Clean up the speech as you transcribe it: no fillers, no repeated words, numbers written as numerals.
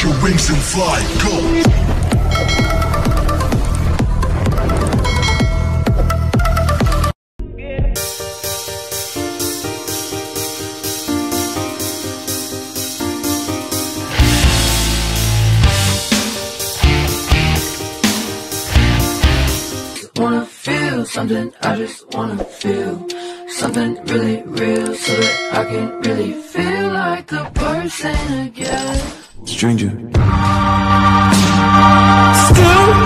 Spread your wings and fly, go! Wanna feel something, I just wanna feel something really real, so that I can really feel like a person again. Stranger. Still